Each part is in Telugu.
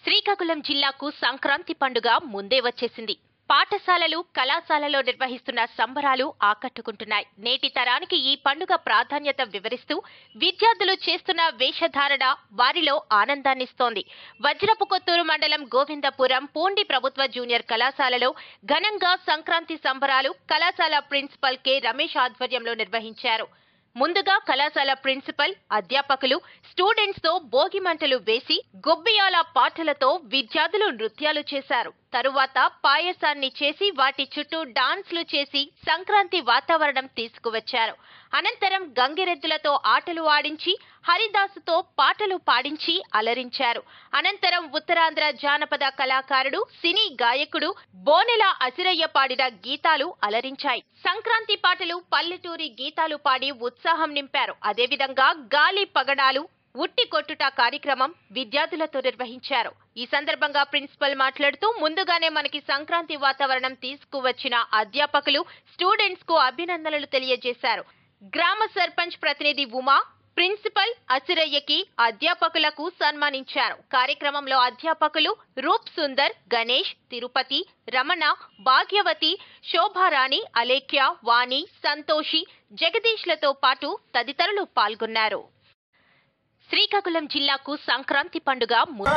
శ్రీకాకుళం జిల్లాకు సంక్రాంతి పండుగ ముందే వచ్చేసింది. పాఠశాలలు, కళాశాలలో నిర్వహిస్తున్న సంబరాలు ఆకట్టుకుంటున్నాయి. నేటి తరానికి ఈ పండుగ ప్రాధాన్యత వివరిస్తూ విద్యార్థులు చేస్తున్న వేషధారణ వారిలో ఆనందాన్నిస్తోంది. వజ్రపు కొత్తూరు మండలం గోవిందపురం పూండి ప్రభుత్వ జూనియర్ కళాశాలలో ఘనంగా సంక్రాంతి సంబరాలు కళాశాల ప్రిన్సిపల్ కె రమేష్ ఆధ్వర్యంలో నిర్వహించారు. ముందుగా కళాశాల ప్రిన్సిపల్, అధ్యాపకులు స్టూడెంట్స్ తో భోగిమంటలు వేసి గొబ్బియాల పాటలతో విద్యార్థులు నృత్యాలు చేశారు. తరువాత పాయసాన్ని చేసి వాటి చుట్టూ డాన్స్లు చేసి సంక్రాంతి వాతావరణం తీసుకువచ్చారు. అనంతరం గంగిరెద్దులతో ఆటలు ఆడించి హరిదాసుతో పాటలు పాడించి అలరించారు. అనంతరం ఉత్తరాంధ్ర జానపద కళాకారుడు, సినీ గాయకుడు బోనెల అసిరయ్య పాడిన గీతాలు అలరించాయి. సంక్రాంతి పాటలు, పల్లెటూరి గీతాలు పాడి ఉత్సాహం నింపారు. అదేవిధంగా గాలి పగడాలు, ఉట్టి కొట్టుట కార్యక్రమం విద్యార్థులతో నిర్వహించారు. ఈ సందర్భంగా ప్రిన్సిపల్ మాట్లాడుతూ ముందుగానే మనకి సంక్రాంతి వాతావరణం తీసుకువచ్చిన అధ్యాపకులు, స్టూడెంట్స్ కు అభినందనలు తెలియజేశారు. గ్రామ సర్పంచ్ ప్రతినిధి ఉమా, ప్రిన్సిపల్ అసిరయ్యకి అధ్యాపకులకు సన్మానించారు. కార్యక్రమంలో అధ్యాపకులు రూప్ సుందర్, గణేష్, తిరుపతి, రమణ, భాగ్యవతి, శోభారాణి, అలేఖ్య, వాణి, సంతోషి, జగదీష్లతో పాటు తదితరులు పాల్గొన్నారు. శ్రీకాకుళం జిల్లాకు సంక్రాంతి పండుగ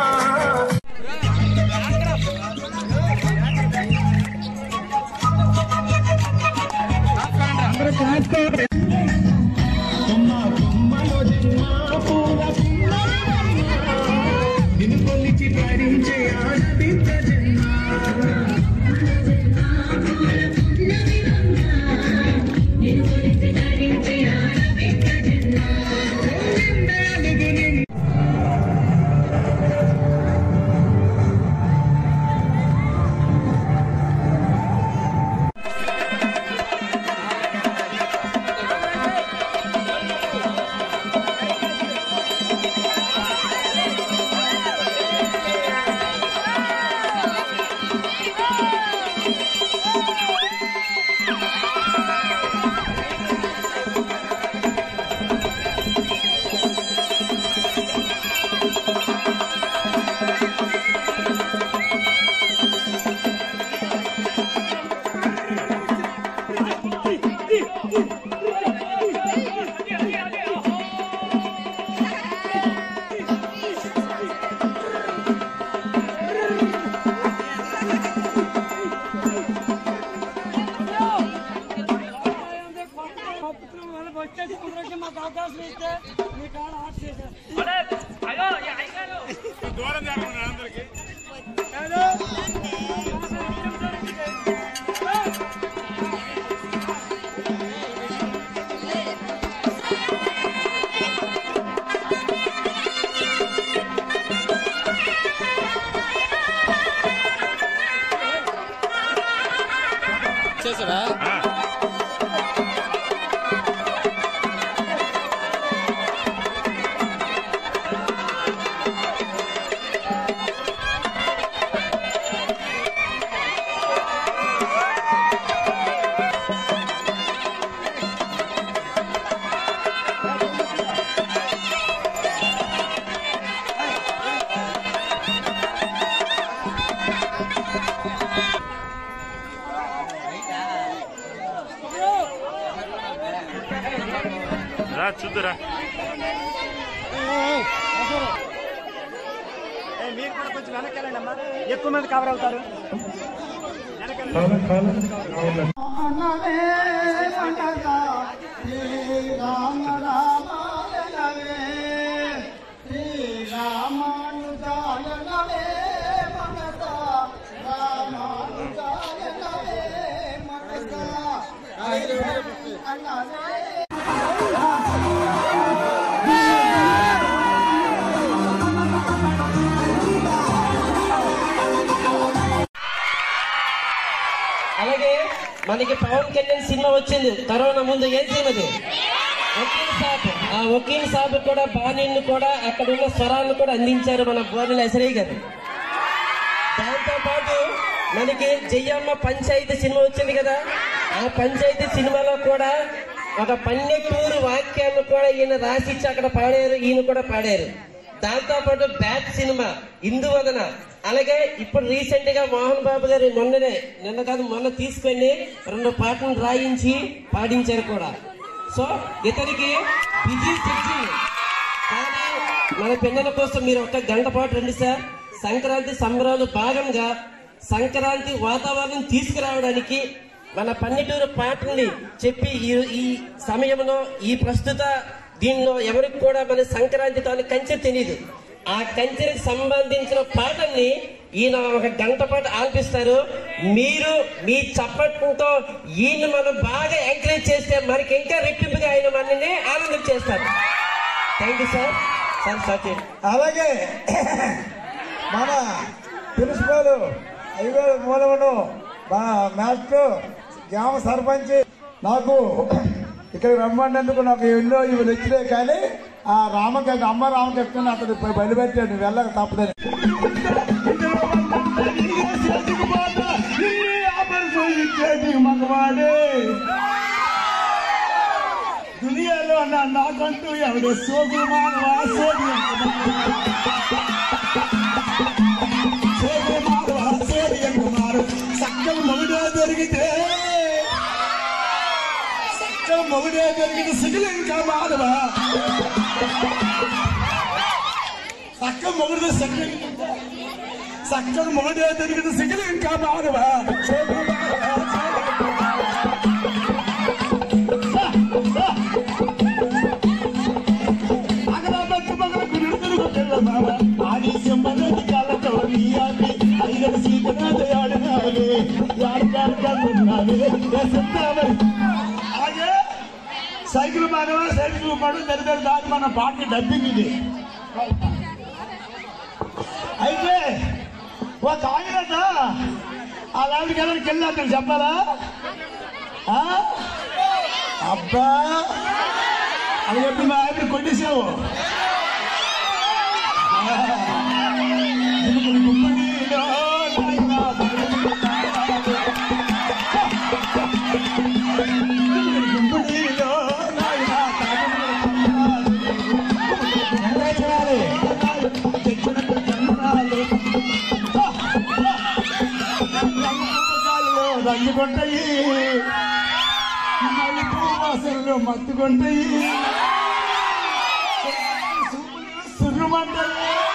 చేసావా? చూద్దురా మీరు కూడా కొంచెం వెనకాలండి అమ్మా, ఎక్కువ మంది కవర్ అవుతారు. అలాగే మనకి పవన్ కళ్యాణ్ సినిమా వచ్చింది కరోనా ముందు. ఏం సినిమాది? వకీల్ సాబ్. ఆ వకీల్ సాబ్ కూడా బాణీని కూడా అక్కడ ఉన్న స్వరాలను కూడా అందించారు మన బోనెల అసిరయ్య గారు. దాంతో పాటు మనకి జయమ్మ పంచాయతీ సినిమా వచ్చింది కదా, ఆ పంచాయతీ సినిమాలో కూడా ఒక పల్లెటూరు వాక్యాలను కూడా ఈయన రాసిచ్చి అక్కడ పాడారు, ఈయన కూడా పాడారు. దాంతో పాటు బ్యాట్ సినిమా, ఇందువదన, అలాగే ఇప్పుడు రీసెంట్ గా మోహన్ బాబు గారు మొన్న తీసుకొని 2 పాటలు రాయించి పాడించారు కూడా. సో ఇతనికి బిజీ షెడ్యూల్. కానీ మన పిల్లల కోసం మీరు 1 గంట పాటు రండి సార్. సంక్రాంతి సంబరాలు భాగంగా సంక్రాంతి వాతావరణం తీసుకురావడానికి మన పల్లెటూరు పాటల్ని చెప్పి ఈ సమయంలో ఈ ప్రస్తుత దీనిలో ఎవరికి కూడా మన సంక్రాంతి తాను కంచె తెలియదు. ఆ కంచెకి సంబంధించిన పాటల్ని ఈయన 1 గంట పాటు ఆల్పిస్తారు. మీరు మీ చప్పట్లతో ఈయన మనం బాగా ఎంకరేజ్ చేస్తే మనకి ఇంకా రెట్టింపుగా ఆయన మనల్ని ఆనందం చేస్తారు. Thank you sir. సార్ అలాగే మన ప్రిన్సిపాల్ ఐవేల మూలమును మా మాస్టర్ గ్రామ సర్పంచ్ నాకు ఇక్కడ రమ్మన్నందుకు నాకు ఎన్నో ఇవి వచ్చినాయి. కానీ ఆ అమ్మ రామకృష్ణ అతను బయలుపెట్టాడు, నువ్వు వెళ్ళక తప్పదని. మగవాడే దునియాలో నాకంటూ ఎవడు సోగులు మానవా సోగు సక్కలు మొగుడే దొరికితే సిగ్గులు ఇంకా మానవా సక్కలు మొగుడు సక్కలు మొగుడే దొరికితే సిగ్గులు ఇంకా మానవా సైకిల్ మానవా సైకిల్ పడు దరిదరి దాని మన పాటకి డబ్బింగ్ ఇది. అయితే ఒక ఆయన అలాంటి కలర్కి వెళ్ళాక చెప్పాలా? అబ్బా అని చెప్పి మా ఆయన కొట్టేసావు. రంగుకుంటాయి వాసనలో మత్తుకుంటాయి సుర్రుమంటాయి.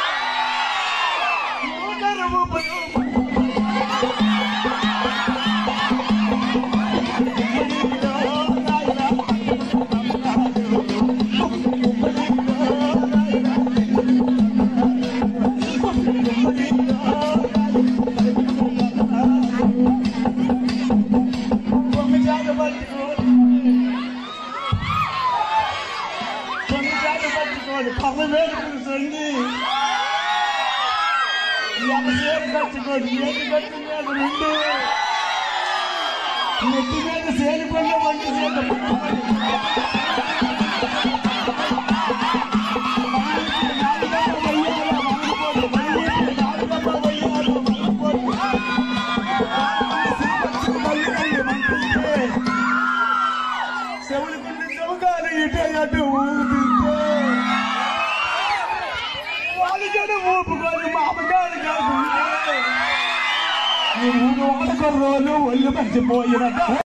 కూర్చోండి ఎంతసేపు కట్టుకోండి ఏది కట్టుకున్నాడు రెండు నెత్తి మీద సేలిపండి వంటి చెవులుకుంటే చెవుగాలి ఇటే అటు ఊపితే వాళ్ళ ఊపుకొని మామగారు కాదు ఈ 3 వాడకొర్రోలు ఒళ్ళు మర్చిపోయినట్టు